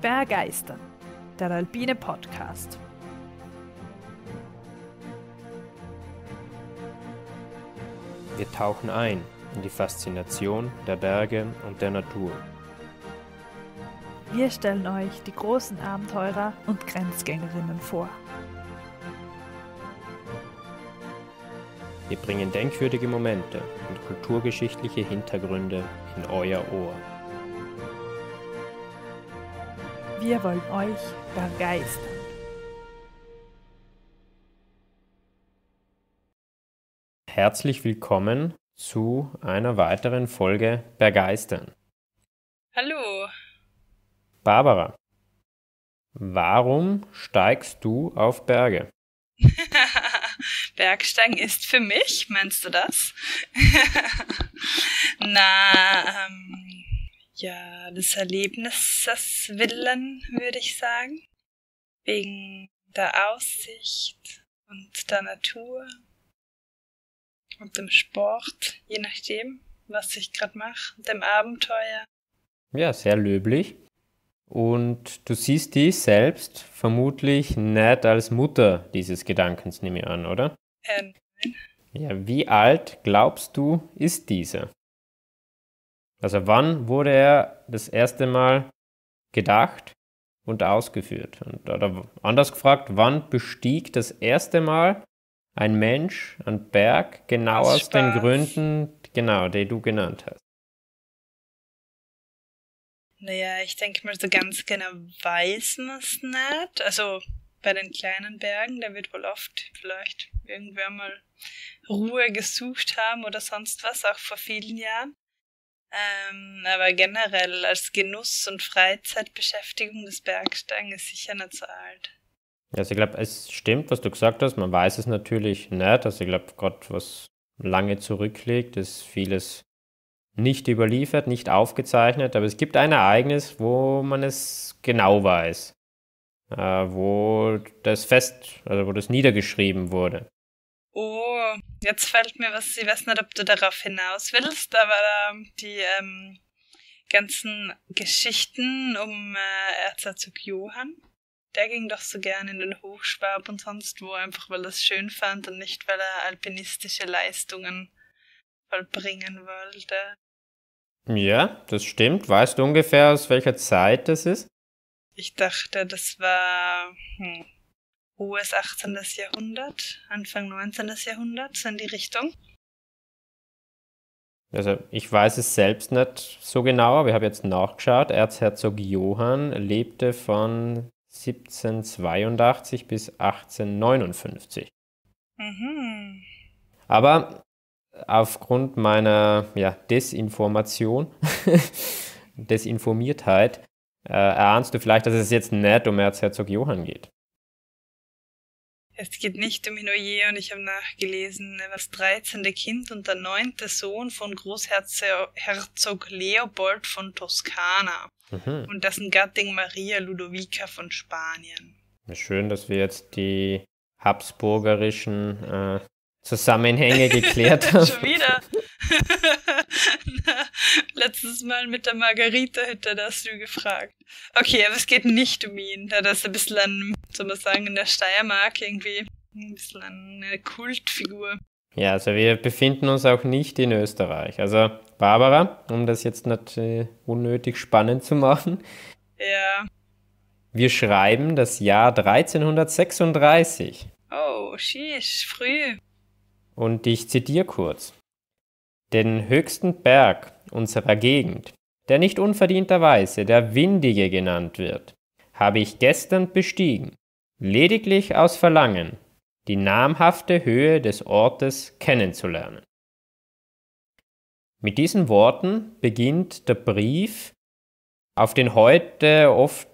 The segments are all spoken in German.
Berggeistern, der alpine Podcast. Wir tauchen ein in die Faszination der Berge und der Natur. Wir stellen euch die großen Abenteurer und Grenzgängerinnen vor. Wir bringen denkwürdige Momente und kulturgeschichtliche Hintergründe in euer Ohr. Wir wollen euch begeistern. Herzlich willkommen zu einer weiteren Folge Bergeistern. Hallo. Barbara, warum steigst du auf Berge? Bergsteigen ist für mich, meinst du das? Des Erlebnisses willen, würde ich sagen. Wegen der Aussicht und der Natur und dem Sport, je nachdem, was ich gerade mache, dem Abenteuer. Ja, sehr löblich. Und du siehst dich selbst vermutlich nicht als Mutter dieses Gedankens, nehme ich an, oder? Nein. Ja, wie alt glaubst du, ist dieser? Also wann wurde er das erste Mal gedacht und ausgeführt? Oder anders gefragt, wann bestieg das erste Mal ein Mensch einen Berg genau aus den Gründen, die du genannt hast? Naja, ich denke mal, so ganz genau weiß man es nicht. Also bei den kleinen Bergen, da wird wohl oft vielleicht irgendwer mal Ruhe gesucht haben oder sonst was, auch vor vielen Jahren. Aber generell als Genuss und Freizeitbeschäftigung des Bergsteigen ist sicher nicht so alt. Also ich glaube, es stimmt, was du gesagt hast. Man weiß es natürlich nicht. Also ich glaube, gerade was lange zurückliegt, ist vieles nicht überliefert, nicht aufgezeichnet. Aber es gibt ein Ereignis, wo man es genau weiß. Wo das niedergeschrieben wurde. Oh, jetzt fällt mir was, ich weiß nicht, ob du darauf hinaus willst, aber die ganzen Geschichten um Erzherzog Johann, der ging doch so gern in den Hochschwab und sonst wo, einfach weil er es schön fand und nicht, weil er alpinistische Leistungen vollbringen wollte. Ja, das stimmt. Weißt du ungefähr, aus welcher Zeit das ist? Ich dachte, das war hohes 18. Jahrhundert, Anfang 19. Jahrhundert, so in die Richtung. Also ich weiß es selbst nicht so genau, aber ich habe jetzt nachgeschaut. Erzherzog Johann lebte von 1782 bis 1859. Mhm. Aber aufgrund meiner Desinformiertheit, erahnst du vielleicht, dass es jetzt nicht um Erzherzog Johann geht. Es geht nicht um Hinoje und ich habe nachgelesen, er war das 13. Kind und der 9. Sohn von Großherzog Leopold von Toskana und dessen Gattin Maria Ludovica von Spanien. Schön, dass wir jetzt die habsburgerischen Zusammenhänge geklärt haben. Schon wieder? Letztes Mal mit der Margarita-Hütte, da hast du gefragt. Okay, aber es geht nicht um ihn. Da ist ein bisschen soll man sagen, in der Steiermark irgendwie ein bisschen eine Kultfigur. Ja, also wir befinden uns auch nicht in Österreich. Also Barbara, um das jetzt nicht unnötig spannend zu machen. Ja. Wir schreiben das Jahr 1336. Oh, sheesh, früh. Und ich zitiere kurz. Den höchsten Berg unserer Gegend, der nicht unverdienterweise der Windige genannt wird, habe ich gestern bestiegen, lediglich aus Verlangen, die namhafte Höhe des Ortes kennenzulernen. Mit diesen Worten beginnt der Brief, der heute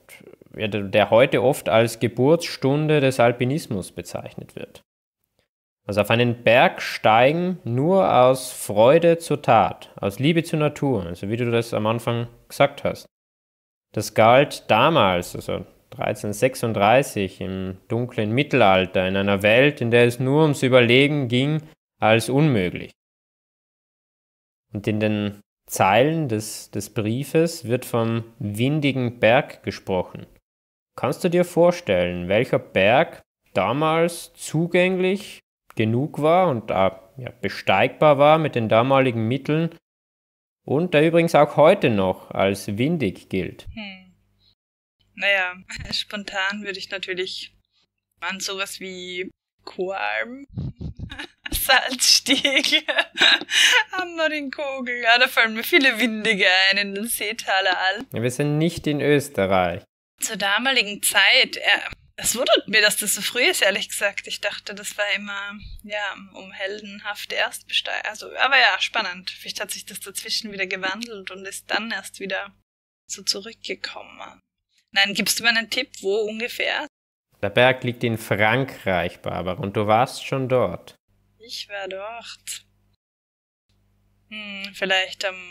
oft als Geburtsstunde des Alpinismus bezeichnet wird. Also auf einen Berg steigen nur aus Freude zur Tat, aus Liebe zur Natur, also wie du das am Anfang gesagt hast. Das galt damals, also 1336, im dunklen Mittelalter, in einer Welt, in der es nur ums Überleben ging, als unmöglich. Und in den Zeilen des Briefes wird vom windigen Berg gesprochen. Kannst du dir vorstellen, welcher Berg damals zugänglich genug war und besteigbar war mit den damaligen Mitteln und der übrigens auch heute noch als windig gilt? Naja, spontan würde ich natürlich an sowas wie Choralm, Salzsteg, Hammeringkogel, ja, da fallen mir viele windige ein in den Seetaler Alpen. Ja, wir sind nicht in Österreich. Zur damaligen Zeit, es wundert mir, dass das so früh ist, ehrlich gesagt. Ich dachte, das war immer, um heldenhafte Erstbesteiger. Also, aber ja, spannend. Vielleicht hat sich das dazwischen wieder gewandelt und ist dann erst wieder so zurückgekommen. Nein, gibst du mir einen Tipp, wo ungefähr? Der Berg liegt in Frankreich, Barbara, und du warst schon dort. Ich war dort. Vielleicht am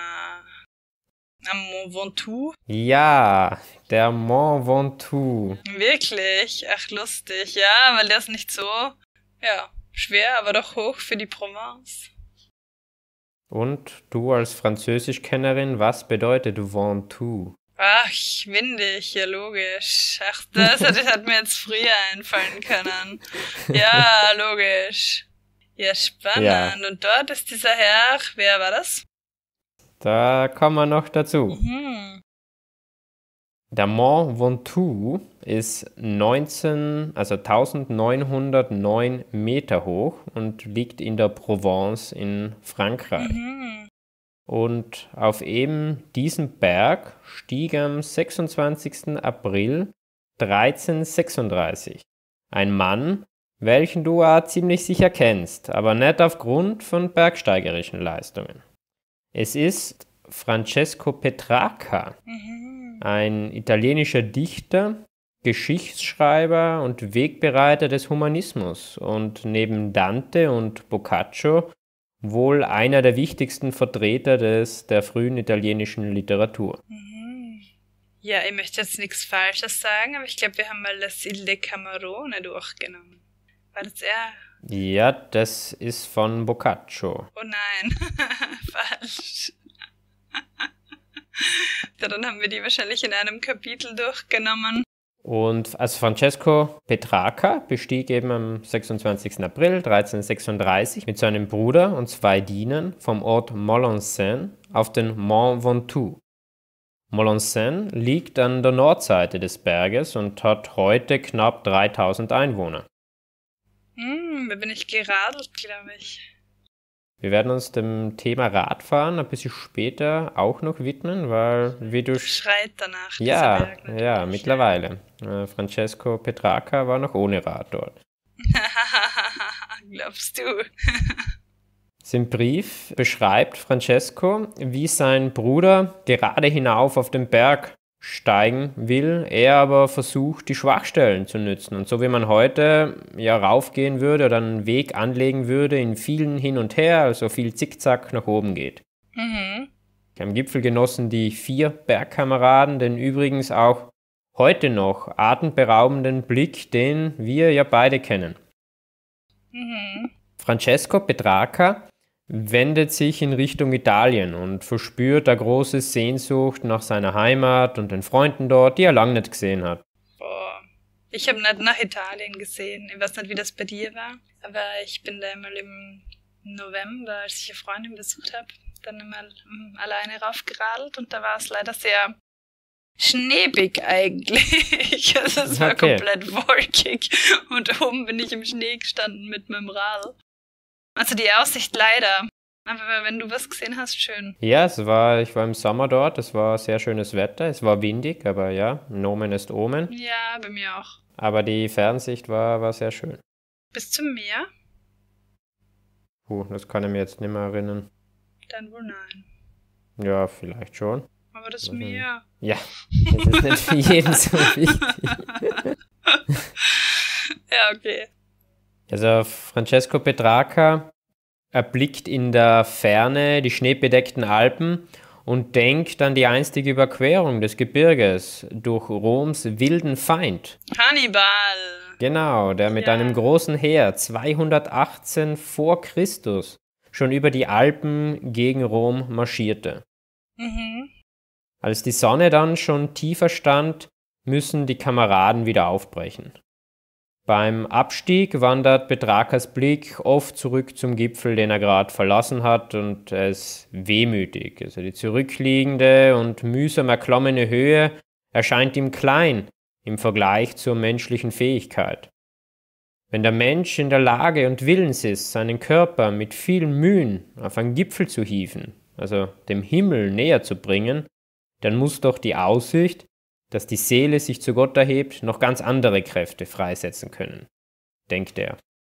Mont Ventoux? Ja, der Mont Ventoux. Wirklich? Ach, lustig. Ja, weil der ist nicht so, schwer, aber doch hoch für die Provence. Und du als Französischkennerin, was bedeutet Ventoux? Ach, windig, ja logisch. Ach, das hat mir jetzt früher einfallen können. Ja, logisch. Ja, spannend. Ja. Und dort ist dieser Herr, wer war das? Da kommen wir noch dazu. Der Mont Ventoux ist 1909 Meter hoch und liegt in der Provence in Frankreich. Und auf eben diesem Berg stieg am 26. April 1336 ein Mann, welchen du ziemlich sicher kennst, aber nicht aufgrund von bergsteigerischen Leistungen. Es ist Francesco Petrarca, ein italienischer Dichter, Geschichtsschreiber und Wegbereiter des Humanismus und neben Dante und Boccaccio wohl einer der wichtigsten Vertreter der frühen italienischen Literatur. Ja, ich möchte jetzt nichts Falsches sagen, aber ich glaube, wir haben mal das Il Decamerone durchgenommen. War das er? Ja, das ist von Boccaccio. Oh nein, falsch. Ja, dann haben wir die wahrscheinlich in einem Kapitel durchgenommen. Und als Francesco Petrarca bestieg eben am 26. April 1336 mit seinem Bruder und 2 Dienern vom Ort Molensin auf den Mont Ventoux. Molensin liegt an der Nordseite des Berges und hat heute knapp 3000 Einwohner. Da bin ich geradelt, glaube ich. Wir werden uns dem Thema Radfahren ein bisschen später auch noch widmen, weil wie du... Schreit danach. Ja, mittlerweile. Francesco Petrarca war noch ohne Rad dort. Glaubst du? Im Brief beschreibt Francesco, wie sein Bruder gerade hinauf auf den Berg steigen will, er aber versucht, die Schwachstellen zu nützen. Und so wie man heute raufgehen würde oder einen Weg anlegen würde, in vielen hin und her, also viel Zickzack nach oben geht. Am Gipfel genossen die 4 Bergkameraden den übrigens auch heute noch atemberaubenden Blick, den wir ja beide kennen. Francesco Petrarca wendet sich in Richtung Italien und verspürt eine große Sehnsucht nach seiner Heimat und den Freunden dort, die er lange nicht gesehen hat. Boah, ich habe nicht nach Italien gesehen. Ich weiß nicht, wie das bei dir war, aber ich bin da einmal im November, als ich eine Freundin besucht habe, dann einmal alleine raufgeradelt und da war es leider sehr schneebig eigentlich. Also es war komplett wolkig und oben bin ich im Schnee gestanden mit meinem Rad. Also die Aussicht leider. Aber wenn du was gesehen hast, schön. Ja, ich war im Sommer dort, es war sehr schönes Wetter, es war windig, aber ja, Nomen ist Omen. Ja, bei mir auch. Aber die Fernsicht war sehr schön. Bis zum Meer? Das kann ich mir jetzt nicht mehr erinnern. Dann wohl nein. Ja, vielleicht schon. Aber das Meer. Ja, das ist nicht für jeden so wichtig. Ja, okay. Also Francesco Petrarca erblickt in der Ferne die schneebedeckten Alpen und denkt an die einstige Überquerung des Gebirges durch Roms wilden Feind. Hannibal! Genau, der mit einem großen Heer 218 vor Christus schon über die Alpen gegen Rom marschierte. Mhm. Als die Sonne dann schon tiefer stand, müssen die Kameraden wieder aufbrechen. Beim Abstieg wandert Petrarcas Blick oft zurück zum Gipfel, den er gerade verlassen hat, und er ist wehmütig. Also die zurückliegende und mühsam erklommene Höhe erscheint ihm klein im Vergleich zur menschlichen Fähigkeit. Wenn der Mensch in der Lage und willens ist, seinen Körper mit vielen Mühen auf einen Gipfel zu hieven, also dem Himmel näher zu bringen, dann muss doch die Aussicht, dass die Seele sich zu Gott erhebt, noch ganz andere Kräfte freisetzen können, denkt er.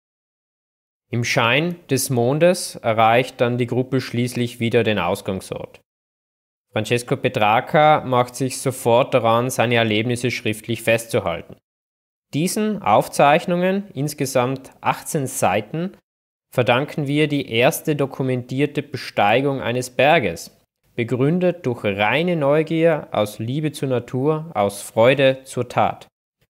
Im Schein des Mondes erreicht dann die Gruppe schließlich wieder den Ausgangsort. Francesco Petrarca macht sich sofort daran, seine Erlebnisse schriftlich festzuhalten. Diesen Aufzeichnungen, insgesamt 18 Seiten, verdanken wir die erste dokumentierte Besteigung eines Berges, begründet durch reine Neugier, aus Liebe zur Natur, aus Freude zur Tat.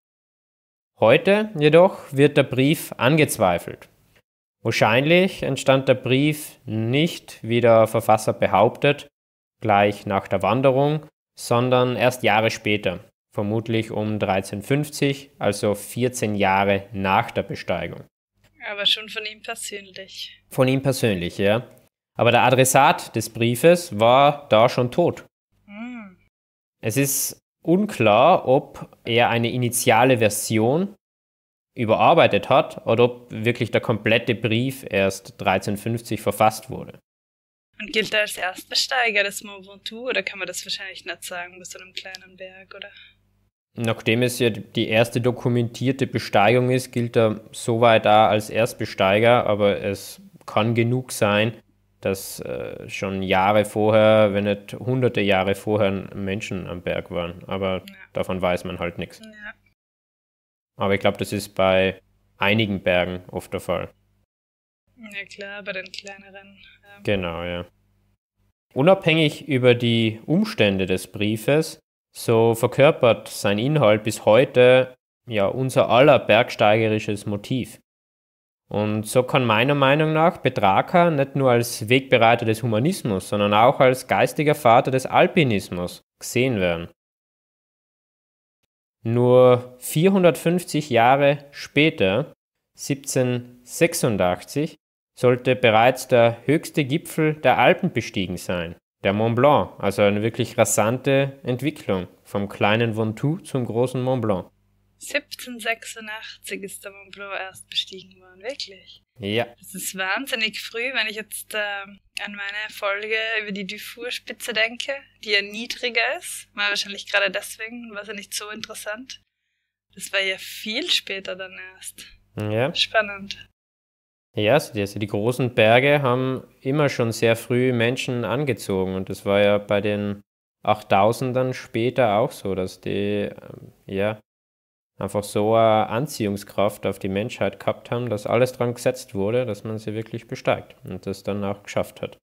Heute jedoch wird der Brief angezweifelt. Wahrscheinlich entstand der Brief nicht, wie der Verfasser behauptet, gleich nach der Wanderung, sondern erst Jahre später, vermutlich um 1350, also 14 Jahre nach der Besteigung. Aber schon von ihm persönlich. Von ihm persönlich, ja. Aber der Adressat des Briefes war da schon tot. Hm. Es ist unklar, ob er eine initiale Version überarbeitet hat oder ob wirklich der komplette Brief erst 1350 verfasst wurde. Und gilt er als Erstbesteiger des Mont Ventoux, oder kann man das wahrscheinlich nicht sagen, bei so einem kleinen Berg, oder? Nachdem es ja die erste dokumentierte Besteigung ist, gilt er soweit da als Erstbesteiger, aber es kann genug sein, dass schon Jahre vorher, wenn nicht hunderte Jahre vorher, Menschen am Berg waren. Aber davon weiß man halt nichts. Ja. Aber ich glaube, das ist bei einigen Bergen oft der Fall. Ja klar, bei den kleineren. Ja. Genau, ja. Unabhängig über die Umstände des Briefes, so verkörpert sein Inhalt bis heute ja unser aller bergsteigerisches Motiv. Und so kann meiner Meinung nach Petrarca nicht nur als Wegbereiter des Humanismus, sondern auch als geistiger Vater des Alpinismus gesehen werden. Nur 450 Jahre später, 1786, sollte bereits der höchste Gipfel der Alpen bestiegen sein, der Mont Blanc, also eine wirklich rasante Entwicklung vom kleinen Ventoux zum großen Mont Blanc. 1786 ist der Mont Blanc erst bestiegen worden, wirklich. Ja. Das ist wahnsinnig früh, wenn ich jetzt an meine Folge über die Dufour-Spitze denke, die ja niedriger ist. War wahrscheinlich gerade deswegen, war sie nicht so interessant. Das war ja viel später dann erst. Ja. Spannend. Ja, also die großen Berge haben immer schon sehr früh Menschen angezogen und das war ja bei den 8000ern später auch so, dass die einfach so eine Anziehungskraft auf die Menschheit gehabt haben, dass alles dran gesetzt wurde, dass man sie wirklich besteigt und das dann auch geschafft hat.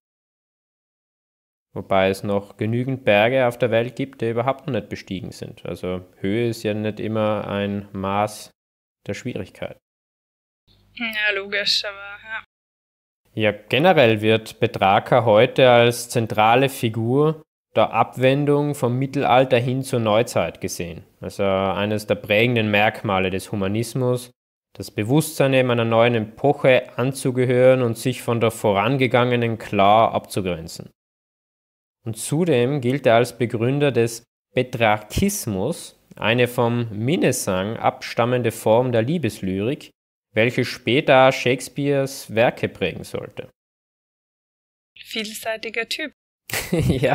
Wobei es noch genügend Berge auf der Welt gibt, die überhaupt noch nicht bestiegen sind. Also Höhe ist ja nicht immer ein Maß der Schwierigkeit. Ja, logisch, aber ja. Ja, generell wird Petrarca heute als zentrale Figur der Abwendung vom Mittelalter hin zur Neuzeit gesehen. Also eines der prägenden Merkmale des Humanismus, das Bewusstsein eben einer neuen Epoche anzugehören und sich von der vorangegangenen klar abzugrenzen. Und zudem gilt er als Begründer des Petrarchismus, eine vom Minnesang abstammende Form der Liebeslyrik, welche später Shakespeares Werke prägen sollte. Vielseitiger Typ. Ja.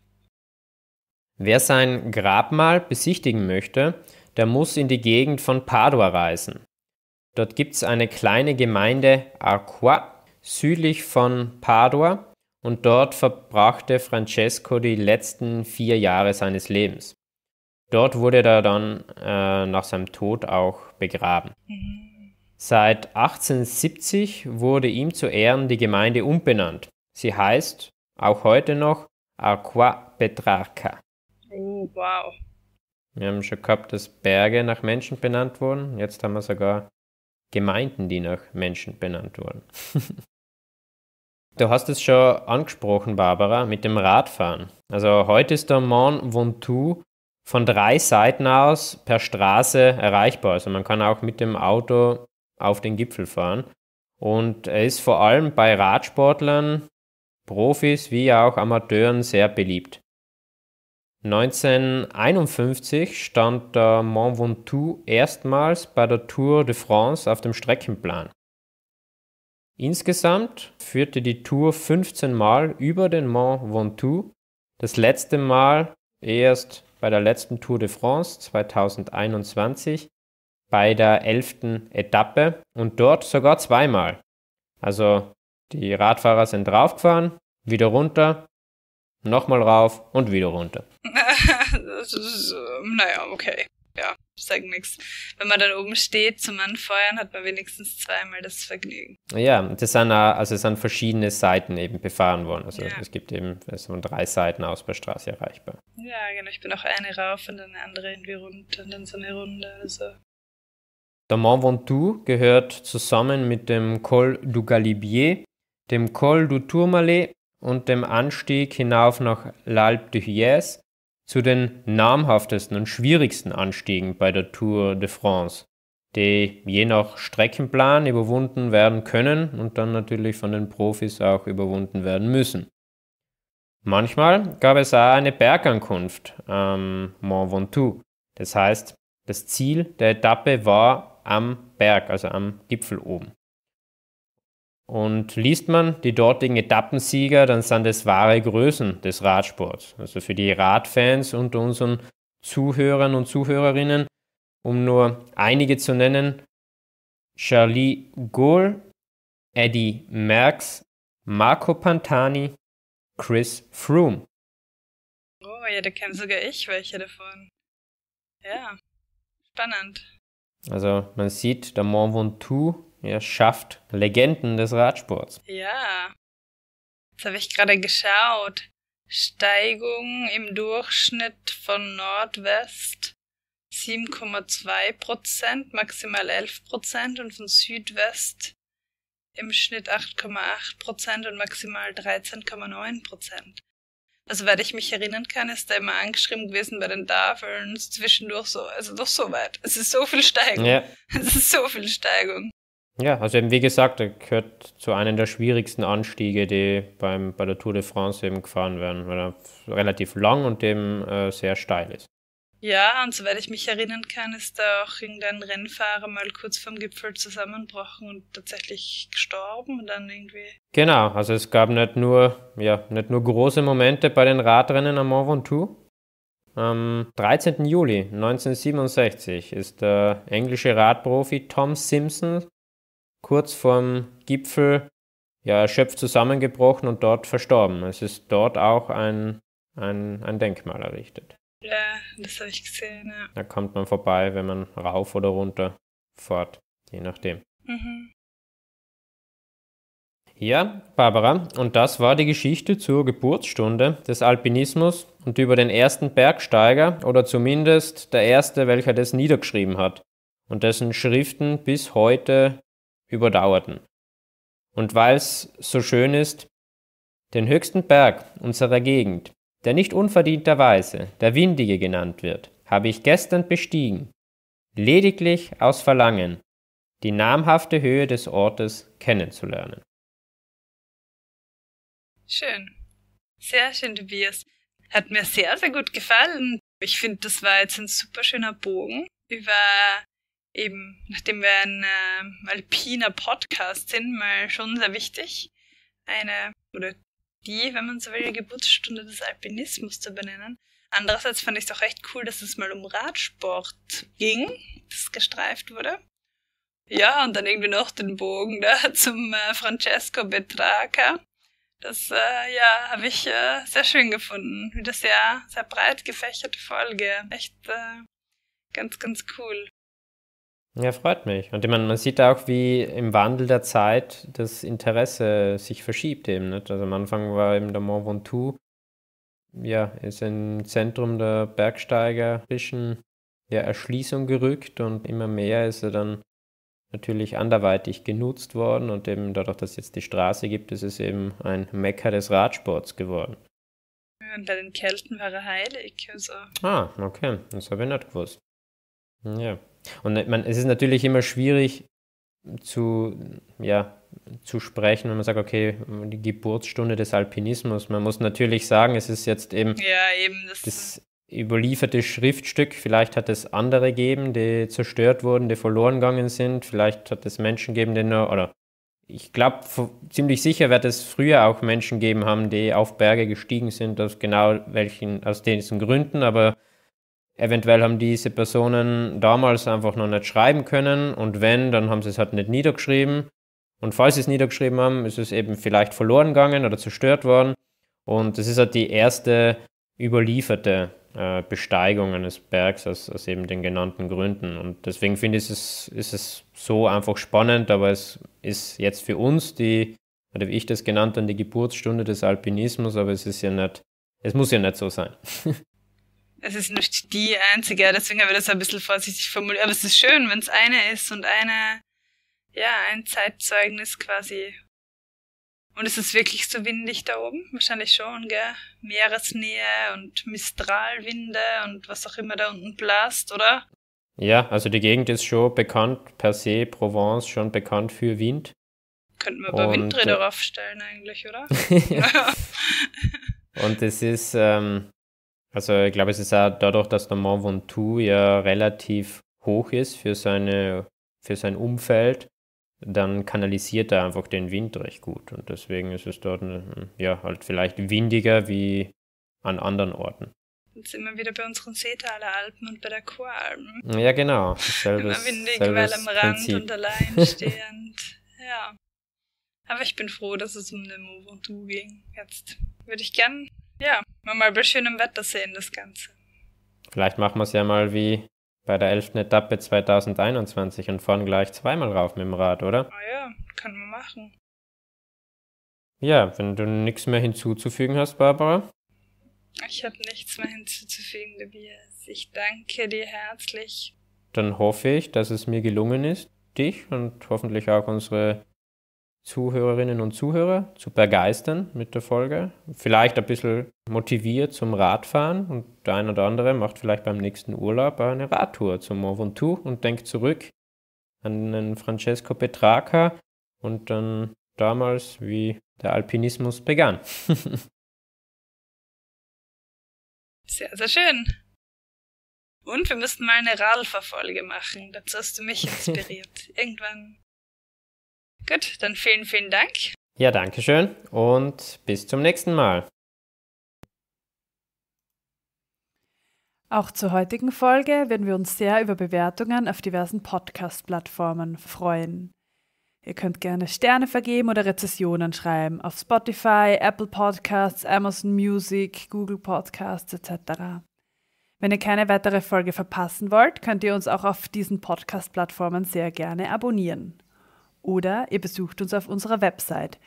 Wer sein Grabmal besichtigen möchte, der muss in die Gegend von Padua reisen. Dort gibt es eine kleine Gemeinde Arquà, südlich von Padua, und dort verbrachte Francesco die letzten 4 Jahre seines Lebens. Dort wurde er dann nach seinem Tod auch begraben. Seit 1870 wurde ihm zu Ehren die Gemeinde umbenannt. Sie heißt auch heute noch Arquà Petrarca. Oh, wow. Wir haben schon gehabt, dass Berge nach Menschen benannt wurden. Jetzt haben wir sogar Gemeinden, die nach Menschen benannt wurden. du hast es schon angesprochen, Barbara, mit dem Radfahren. Also heute ist der Mont Ventoux von 3 Seiten aus per Straße erreichbar. Also man kann auch mit dem Auto auf den Gipfel fahren. Und er ist vor allem bei Radsportlern, Profis wie auch Amateuren sehr beliebt. 1951 stand der Mont Ventoux erstmals bei der Tour de France auf dem Streckenplan. Insgesamt führte die Tour 15 Mal über den Mont Ventoux, das letzte Mal erst bei der letzten Tour de France 2021 bei der 11. Etappe und dort sogar 2-mal. Also die Radfahrer sind draufgefahren, wieder runter, nochmal rauf und wieder runter. Das ist, naja, okay. Ja, ich sage nichts. Wenn man dann oben steht zum Anfeuern, hat man wenigstens 2-mal das Vergnügen. Ja, das sind, also es sind verschiedene Seiten eben befahren worden. Also Ja. es gibt eben von 3 Seiten aus per Straße erreichbar. Ja, genau. Ich bin auch eine rauf und dann eine andere irgendwie runter und dann so eine Runde. Also. Der Mont Ventoux gehört zusammen mit dem Col du Galibier, dem Col du Tourmalet und dem Anstieg hinauf nach l'Alpe d'Huez zu den namhaftesten und schwierigsten Anstiegen bei der Tour de France, die je nach Streckenplan überwunden werden können und dann natürlich von den Profis auch überwunden werden müssen. Manchmal gab es auch eine Bergankunft am Mont Ventoux. Das heißt, das Ziel der Etappe war am Berg, also am Gipfel oben. Und liest man die dortigen Etappensieger, dann sind es wahre Größen des Radsports. Also für die Radfans unter unseren Zuhörern und Zuhörerinnen, um nur einige zu nennen: Charlie Gaulle, Eddy Merckx, Marco Pantani, Chris Froome. Oh, ja, da kenne sogar ich welche davon. Ja, spannend. Also man sieht, der Mont Ventoux schafft Legenden des Radsports. Ja, jetzt habe ich gerade geschaut. Steigung im Durchschnitt von Nordwest 7,2%, maximal 11% und von Südwest im Schnitt 8,8% und maximal 13,9%. Also, weil ich mich erinnern kann, ist da immer angeschrieben gewesen bei den Tafeln zwischendurch so, also doch so weit. Es ist so viel Steigung. Ja. Es ist so viel Steigung. Ja, also eben wie gesagt, er gehört zu einem der schwierigsten Anstiege, die bei der Tour de France eben gefahren werden, weil er relativ lang und eben sehr steil ist. Ja, und soweit ich mich erinnern kann, ist da auch irgendein Rennfahrer mal kurz vorm Gipfel zusammengebrochen und tatsächlich gestorben und dann irgendwie. Genau, also es gab nicht nur große Momente bei den Radrennen am Mont Ventoux. Am 13. Juli 1967 ist der englische Radprofi Tom Simpson kurz vorm Gipfel erschöpft zusammengebrochen und dort verstorben. Es ist dort auch ein Denkmal errichtet. Ja, das habe ich gesehen, ja. Da kommt man vorbei, wenn man rauf oder runter fährt, je nachdem. Mhm. Ja, Barbara, und das war die Geschichte zur Geburtsstunde des Alpinismus und über den ersten Bergsteiger oder zumindest der erste, welcher das niedergeschrieben hat und dessen Schriften bis heute überdauerten. Und weil es so schön ist, den höchsten Berg unserer Gegend, der nicht unverdienterweise der Windige genannt wird, habe ich gestern bestiegen, lediglich aus Verlangen, die namhafte Höhe des Ortes kennenzulernen. Schön. Sehr schön, Tobias. Hat mir sehr, sehr gut gefallen. Ich finde, das war jetzt ein super schöner Bogen über eben, nachdem wir ein alpiner Podcast sind, mal schon sehr wichtig, wenn man so will, die Geburtsstunde des Alpinismus zu benennen. Andererseits fand ich es auch echt cool, dass es mal um Radsport ging, das gestreift wurde. Ja, und dann irgendwie noch den Bogen da zum Francesco Petrarca. Das, habe ich sehr schön gefunden. Wieder sehr, sehr breit gefächerte Folge. Echt ganz, ganz cool. Ja, freut mich. Und ich meine, man sieht auch, wie im Wandel der Zeit das Interesse sich verschiebt eben, nicht? Also am Anfang war eben der Mont Ventoux, ist im Zentrum der bergsteigerischen Erschließung gerückt und immer mehr ist er dann natürlich anderweitig genutzt worden und eben dadurch, dass es jetzt die Straße gibt, ist es eben ein Mekka des Radsports geworden. Und bei den Kelten war er heilig. Also. Ah, okay, das habe ich nicht gewusst. Ja, und es ist natürlich immer schwierig zu sprechen, wenn man sagt, okay, die Geburtsstunde des Alpinismus. Man muss natürlich sagen, es ist jetzt eben, das überlieferte Schriftstück. Vielleicht hat es andere gegeben, die zerstört wurden, die verloren gegangen sind. Vielleicht hat es Menschen gegeben, ich glaube, ziemlich sicher wird es früher auch Menschen gegeben haben, die auf Berge gestiegen sind, aus diesen Gründen, aber eventuell haben diese Personen damals einfach noch nicht schreiben können und wenn, dann haben sie es halt nicht niedergeschrieben. Und falls sie es niedergeschrieben haben, ist es eben vielleicht verloren gegangen oder zerstört worden. Und das ist halt die erste überlieferte Besteigung eines Bergs aus eben den genannten Gründen. Und deswegen finde ich, ist es so einfach spannend, aber es ist jetzt für uns wie ich das genannt habe, die Geburtsstunde des Alpinismus, aber es muss ja nicht so sein. Es ist nicht die einzige, deswegen habe ich das ein bisschen vorsichtig formuliert. Aber es ist schön, wenn es eine ist und ein Zeitzeugnis quasi. Und ist es wirklich so windig da oben? Wahrscheinlich schon, gell? Meeresnähe und Mistralwinde und was auch immer da unten blast, oder? Ja, also die Gegend ist schon bekannt, per se, Provence schon bekannt für Wind. Könnten wir aber Windräder aufstellen eigentlich, oder? Und es ist, also ich glaube, es ist auch dadurch, dass der Mont Ventoux ja relativ hoch ist für sein Umfeld, dann kanalisiert er einfach den Wind recht gut. Und deswegen ist es dort halt vielleicht windiger wie an anderen Orten. Jetzt sind wir wieder bei unseren Seetaler Alpen und bei der Choralpen. Ja, genau. Immer windig, weil am Rand Prinzip. Und allein stehend. Ja. Aber ich bin froh, dass es um den Mont Ventoux ging. Jetzt würde ich gern, mal bei schönem Wetter sehen, das Ganze. Vielleicht machen wir es ja mal wie bei der 11. Etappe 2021 und fahren gleich zweimal rauf mit dem Rad, oder? Ah ja, können wir machen. Ja, wenn du nichts mehr hinzuzufügen hast, Barbara? Ich habe nichts mehr hinzuzufügen, Tobias. Ich danke dir herzlich. Dann hoffe ich, dass es mir gelungen ist, dich und hoffentlich auch unsere Zuhörerinnen und Zuhörer zu begeistern mit der Folge. Vielleicht ein bisschen motiviert zum Radfahren und der ein oder andere macht vielleicht beim nächsten Urlaub eine Radtour zum Mont Ventoux und denkt zurück an den Francesco Petrarca und dann damals, wie der Alpinismus begann. Sehr, sehr schön. Und wir müssten mal eine Radlverfolge machen. Dazu hast du mich inspiriert. Irgendwann. Gut, dann vielen, vielen Dank. Ja, danke schön und bis zum nächsten Mal. Auch zur heutigen Folge würden wir uns sehr über Bewertungen auf diversen Podcast-Plattformen freuen. Ihr könnt gerne Sterne vergeben oder Rezensionen schreiben auf Spotify, Apple Podcasts, Amazon Music, Google Podcasts etc. Wenn ihr keine weitere Folge verpassen wollt, könnt ihr uns auch auf diesen Podcast-Plattformen sehr gerne abonnieren. Oder ihr besucht uns auf unserer Website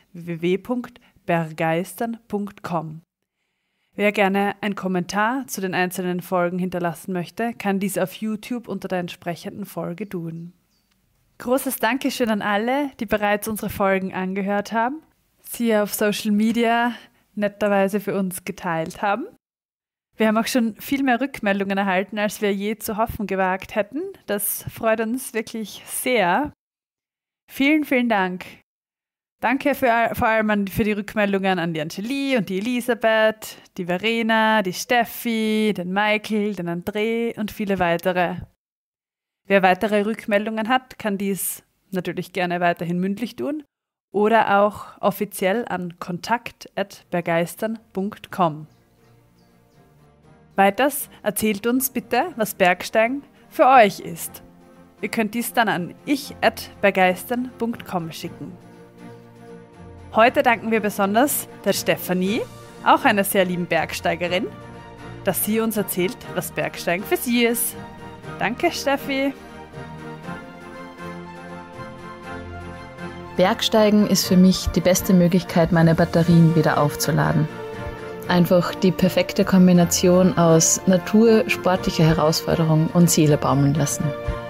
www.bergeistern.com. Wer gerne einen Kommentar zu den einzelnen Folgen hinterlassen möchte, kann dies auf YouTube unter der entsprechenden Folge tun. Großes Dankeschön an alle, die bereits unsere Folgen angehört haben, sie auf Social Media netterweise für uns geteilt haben. Wir haben auch schon viel mehr Rückmeldungen erhalten, als wir je zu hoffen gewagt hätten. Das freut uns wirklich sehr. Vielen, vielen Dank. Danke vor allem für die Rückmeldungen an die Angelie und die Elisabeth, die Verena, die Steffi, den Michael, den André und viele weitere. Wer weitere Rückmeldungen hat, kann dies natürlich gerne weiterhin mündlich tun oder auch offiziell an kontakt@bergeistern.com. Weiters erzählt uns bitte, was Bergsteigen für euch ist. Ihr könnt dies dann an ich@bergeistern.com schicken. Heute danken wir besonders der Stefanie, auch einer sehr lieben Bergsteigerin, dass sie uns erzählt, was Bergsteigen für sie ist. Danke, Steffi. Bergsteigen ist für mich die beste Möglichkeit, meine Batterien wieder aufzuladen. Einfach die perfekte Kombination aus Natur, sportlicher Herausforderung und Seele baumeln lassen.